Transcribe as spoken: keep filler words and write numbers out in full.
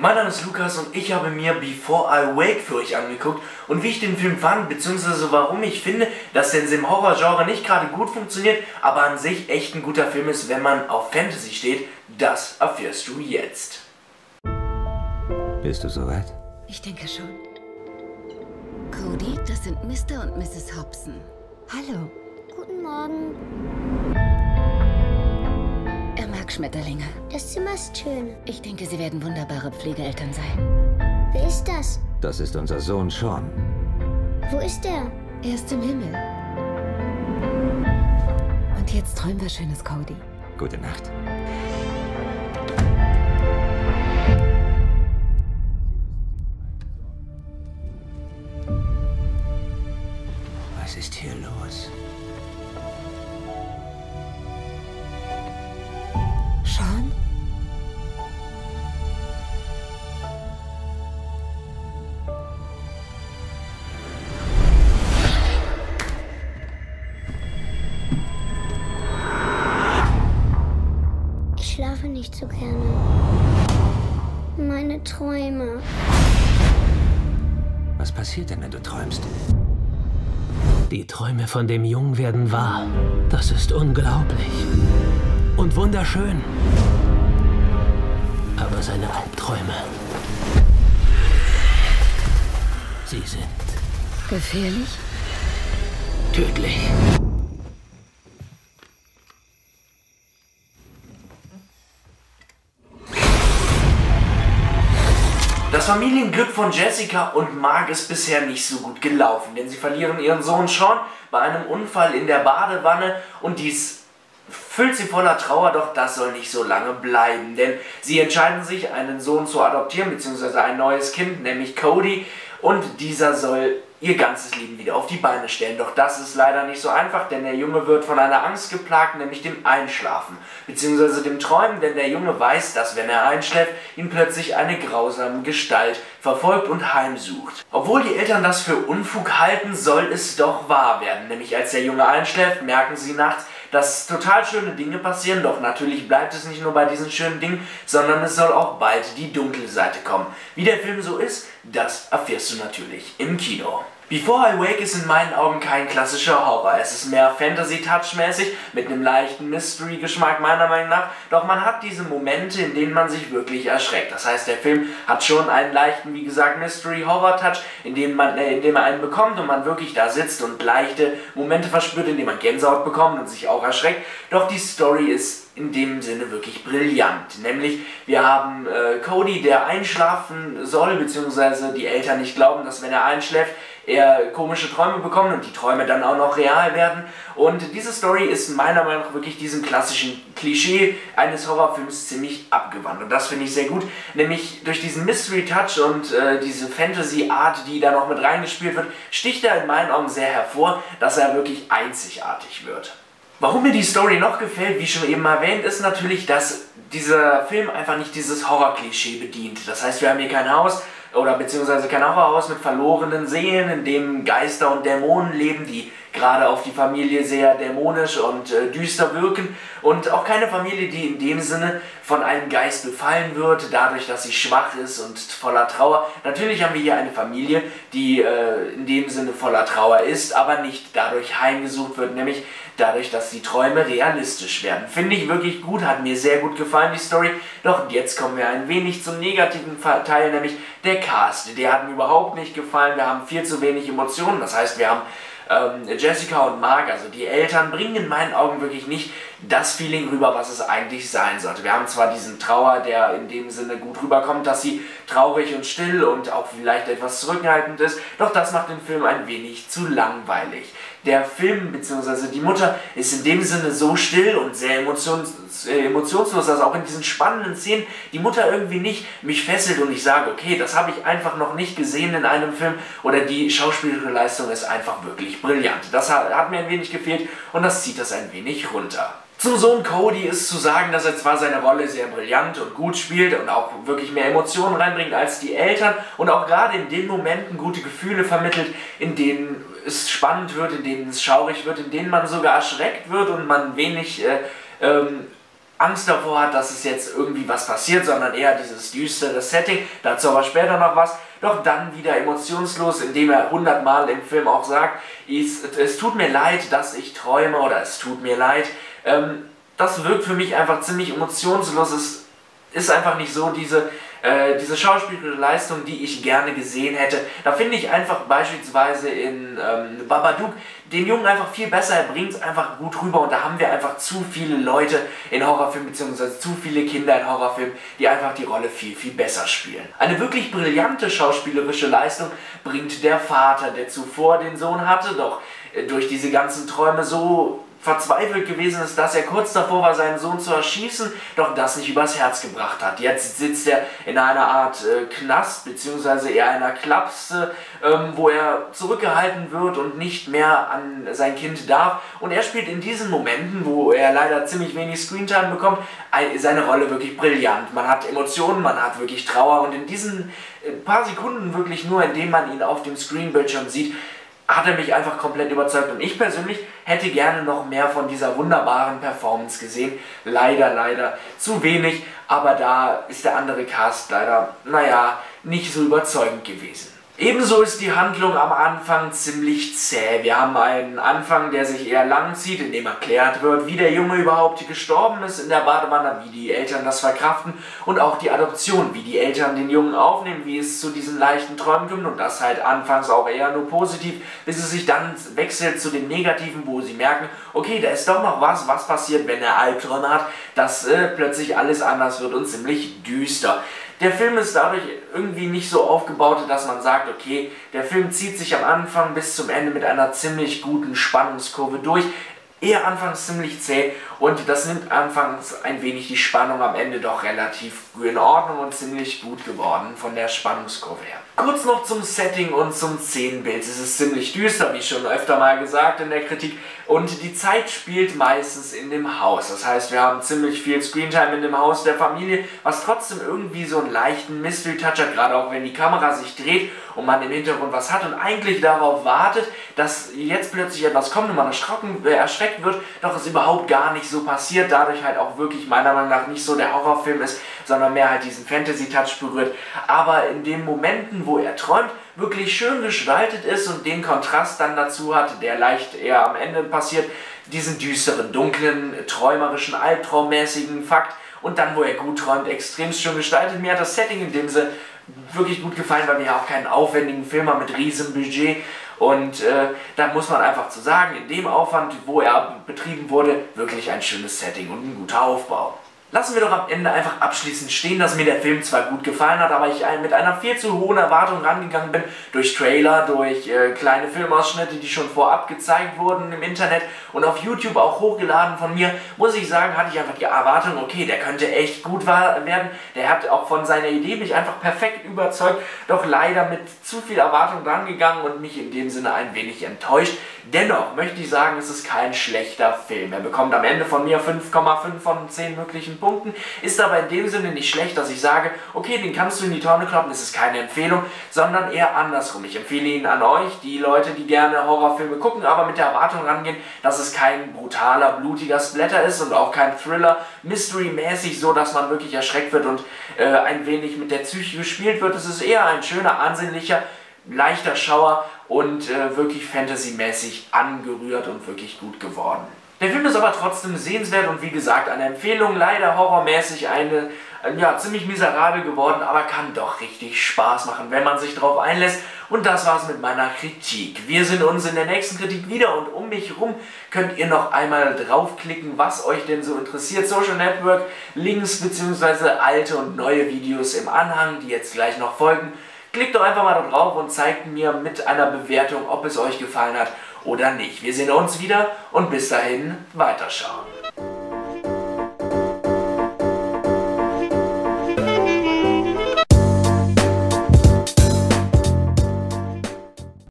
Mein Name ist Lukas und ich habe mir Before I Wake für euch angeguckt und wie ich den Film fand, beziehungsweise warum ich finde, dass der im Horrorgenre nicht gerade gut funktioniert, aber an sich echt ein guter Film ist, wenn man auf Fantasy steht, das erfährst du jetzt. Bist du soweit? Ich denke schon. Cody, das sind Mister und Misses Hobson. Hallo. Guten Morgen. Er mag Schmetterlinge. Das Zimmer ist schön. Ich denke, sie werden wunderbare Pflegeeltern sein. Wer ist das? Das ist unser Sohn Sean. Wo ist er? Er ist im Himmel. Und jetzt träum was Schönes, Cody. Gute Nacht. Was ist hier los? Sean? Ich schlafe nicht so gerne. Meine Träume. Was passiert denn, wenn du träumst? Die Träume von dem Jungen werden wahr. Das ist unglaublich. Und wunderschön. Aber seine Albträume, sie sind Gefährlich? tödlich. Das Familienglück von Jessica und Mark ist bisher nicht so gut gelaufen, denn sie verlieren ihren Sohn Sean bei einem Unfall in der Badewanne und dies füllt sie voller Trauer, doch das soll nicht so lange bleiben, denn sie entscheiden sich, einen Sohn zu adoptieren, beziehungsweise ein neues Kind, nämlich Cody, und dieser soll ihr ganzes Leben wieder auf die Beine stellen. Doch das ist leider nicht so einfach, denn der Junge wird von einer Angst geplagt, nämlich dem Einschlafen, beziehungsweise dem Träumen, denn der Junge weiß, dass wenn er einschläft, ihn plötzlich eine grausame Gestalt verfolgt und heimsucht. Obwohl die Eltern das für Unfug halten, soll es doch wahr werden, nämlich als der Junge einschläft, merken sie nachts, dass total schöne Dinge passieren, doch natürlich bleibt es nicht nur bei diesen schönen Dingen, sondern es soll auch bald die dunkle Seite kommen. Wie der Film so ist, das erfährst du natürlich im Kino. Before I Wake ist in meinen Augen kein klassischer Horror. Es ist mehr Fantasy-Touch-mäßig, mit einem leichten Mystery-Geschmack meiner Meinung nach, doch man hat diese Momente, in denen man sich wirklich erschreckt. Das heißt, der Film hat schon einen leichten, wie gesagt, Mystery-Horror-Touch, in dem man, äh, in dem er einen bekommt und man wirklich da sitzt und leichte Momente verspürt, in denen man Gänsehaut bekommt und sich auch erschreckt. Doch die Story ist in dem Sinne wirklich brillant. Nämlich, wir haben äh, Cody, der einschlafen soll, beziehungsweise die Eltern nicht glauben, dass wenn er einschläft, er komische Träume bekommt und die Träume dann auch noch real werden. Und diese Story ist meiner Meinung nach wirklich diesem klassischen Klischee eines Horrorfilms ziemlich abgewandt. Und das finde ich sehr gut, nämlich durch diesen Mystery-Touch und äh, diese Fantasy-Art, die da noch mit reingespielt wird, sticht er in meinen Augen sehr hervor, dass er wirklich einzigartig wird. Warum mir die Story noch gefällt, wie schon eben erwähnt, ist natürlich, dass dieser Film einfach nicht dieses Horror-Klischee bedient. Das heißt, wir haben hier kein Haus oder beziehungsweise kein Horrorhaus mit verlorenen Seelen, in dem Geister und Dämonen leben, die gerade auf die Familie sehr dämonisch und äh, düster wirken, und auch keine Familie, die in dem Sinne von einem Geist befallen wird, dadurch, dass sie schwach ist und voller Trauer. Natürlich haben wir hier eine Familie, die äh, in dem Sinne voller Trauer ist, aber nicht dadurch heimgesucht wird, nämlich dadurch, dass die Träume realistisch werden. Finde ich wirklich gut, hat mir sehr gut gefallen, die Story. Doch jetzt kommen wir ein wenig zum negativen Teil, nämlich der Cast. Der hat mir überhaupt nicht gefallen, wir haben viel zu wenig Emotionen, das heißt, wir haben ähm, Jessica und Mark, also die Eltern, bringen in meinen Augen wirklich nicht das Feeling rüber, was es eigentlich sein sollte. Wir haben zwar diesen Trauer, der in dem Sinne gut rüberkommt, dass sie traurig und still und auch vielleicht etwas zurückhaltend ist, doch das macht den Film ein wenig zu langweilig. Der Film bzw. die Mutter ist in dem Sinne so still und sehr emotions äh, emotionslos, dass auch in diesen spannenden Szenen die Mutter irgendwie nicht mich fesselt und ich sage, okay, das habe ich einfach noch nicht gesehen in einem Film, oder die schauspielerische Leistung ist einfach wirklich brillant. Das hat, hat mir ein wenig gefehlt und das zieht das ein wenig runter. Zum Sohn Cody ist zu sagen, dass er zwar seine Rolle sehr brillant und gut spielt und auch wirklich mehr Emotionen reinbringt als die Eltern und auch gerade in den Momenten gute Gefühle vermittelt, in denen es spannend wird, in denen es schaurig wird, in denen man sogar erschreckt wird und man wenig äh, ähm, Angst davor hat, dass es jetzt irgendwie was passiert, sondern eher dieses düstere Setting, dazu aber später noch was, doch dann wieder emotionslos, indem er hundertmal im Film auch sagt, es, es tut mir leid, dass ich träume oder es tut mir leid. Ähm, das wirkt für mich einfach ziemlich emotionslos, es ist einfach nicht so diese, äh, diese schauspielerische Leistung, die ich gerne gesehen hätte. Da finde ich einfach beispielsweise in ähm, Babadook den Jungen einfach viel besser, er bringt es einfach gut rüber und da haben wir einfach zu viele Leute in Horrorfilmen, beziehungsweise zu viele Kinder in Horrorfilmen, die einfach die Rolle viel, viel besser spielen. Eine wirklich brillante schauspielerische Leistung bringt der Vater, der zuvor den Sohn hatte, doch äh, durch diese ganzen Träume so verzweifelt gewesen ist, dass er kurz davor war, seinen Sohn zu erschießen, doch das nicht übers Herz gebracht hat. Jetzt sitzt er in einer Art äh, Knast, beziehungsweise eher einer Klapse, ähm, wo er zurückgehalten wird und nicht mehr an sein Kind darf. Und er spielt in diesen Momenten, wo er leider ziemlich wenig Screentime bekommt, seine Rolle wirklich brillant. Man hat Emotionen, man hat wirklich Trauer und in diesen äh, paar Sekunden wirklich nur, indem man ihn auf dem Screenbildschirm sieht, hat er mich einfach komplett überzeugt und ich persönlich hätte gerne noch mehr von dieser wunderbaren Performance gesehen. Leider, leider zu wenig, aber da ist der andere Cast leider, naja, nicht so überzeugend gewesen. Ebenso ist die Handlung am Anfang ziemlich zäh. Wir haben einen Anfang, der sich eher lang zieht, in dem erklärt wird, wie der Junge überhaupt gestorben ist in der Badewanne, wie die Eltern das verkraften und auch die Adoption, wie die Eltern den Jungen aufnehmen, wie es zu diesen leichten Träumen kommt und das halt anfangs auch eher nur positiv, bis es sich dann wechselt zu den Negativen, wo sie merken, okay, da ist doch noch was, was passiert, wenn er Albträume hat, dass äh, plötzlich alles anders wird und ziemlich düster. Der Film ist dadurch irgendwie nicht so aufgebaut, dass man sagt, okay, der Film zieht sich am Anfang bis zum Ende mit einer ziemlich guten Spannungskurve durch. Eher anfangs ziemlich zäh und das nimmt anfangs ein wenig die Spannung, am Ende doch relativ in Ordnung und ziemlich gut geworden von der Spannungskurve her. Kurz noch zum Setting und zum Szenenbild. Es ist ziemlich düster, wie schon öfter mal gesagt in der Kritik, und die Zeit spielt meistens in dem Haus. Das heißt, wir haben ziemlich viel Screentime in dem Haus der Familie, was trotzdem irgendwie so einen leichten Mystery-Touch hat, gerade auch wenn die Kamera sich dreht und man im Hintergrund was hat und eigentlich darauf wartet, dass jetzt plötzlich etwas kommt und man erschrocken, äh, erschreckt wird, doch es überhaupt gar nicht so passiert, dadurch halt auch wirklich meiner Meinung nach nicht so der Horrorfilm ist, sondern mehr halt diesen Fantasy-Touch berührt, aber in den Momenten, wo er träumt, wirklich schön gestaltet ist und den Kontrast dann dazu hat, der leicht eher am Ende passiert, diesen düsteren, dunklen, träumerischen, albtraummäßigen Fakt und dann, wo er gut träumt, extrem schön gestaltet. Mir hat das Setting in dem Sinne wirklich gut gefallen, weil wir ja auch keinen aufwendigen Film haben mit riesem Budget und äh, da muss man einfach zu sagen, in dem Aufwand, wo er betrieben wurde, wirklich ein schönes Setting und ein guter Aufbau. Lassen wir doch am Ende einfach abschließend stehen, dass mir der Film zwar gut gefallen hat, aber ich mit einer viel zu hohen Erwartung rangegangen bin, durch Trailer, durch äh, kleine Filmausschnitte, die schon vorab gezeigt wurden im Internet und auf YouTube auch hochgeladen von mir, muss ich sagen, hatte ich einfach die Erwartung, okay, der könnte echt gut werden, der hat auch von seiner Idee mich einfach perfekt überzeugt, doch leider mit zu viel Erwartung rangegangen und mich in dem Sinne ein wenig enttäuscht. Dennoch möchte ich sagen, es ist kein schlechter Film. Er bekommt am Ende von mir fünf Komma fünf von zehn möglichen Punkten, ist aber in dem Sinne nicht schlecht, dass ich sage, okay, den kannst du in die Tonne kloppen, es ist keine Empfehlung, sondern eher andersrum. Ich empfehle ihn an euch, die Leute, die gerne Horrorfilme gucken, aber mit der Erwartung rangehen, dass es kein brutaler, blutiger Splatter ist und auch kein Thriller, Mystery-mäßig, so dass man wirklich erschreckt wird und äh, ein wenig mit der Psyche gespielt wird. Es ist eher ein schöner, ansehnlicher, leichter Schauer und äh, wirklich fantasymäßig angerührt und wirklich gut geworden. Der Film ist aber trotzdem sehenswert und wie gesagt eine Empfehlung, leider horrormäßig eine, ja, ziemlich miserabel geworden, aber kann doch richtig Spaß machen, wenn man sich darauf einlässt. Und das war's mit meiner Kritik. Wir sehen uns in der nächsten Kritik wieder und um mich herum könnt ihr noch einmal draufklicken, was euch denn so interessiert. Social Network, Links bzw. alte und neue Videos im Anhang, die jetzt gleich noch folgen. Klickt doch einfach mal da drauf und zeigt mir mit einer Bewertung, ob es euch gefallen hat oder nicht. Wir sehen uns wieder und bis dahin weiterschauen.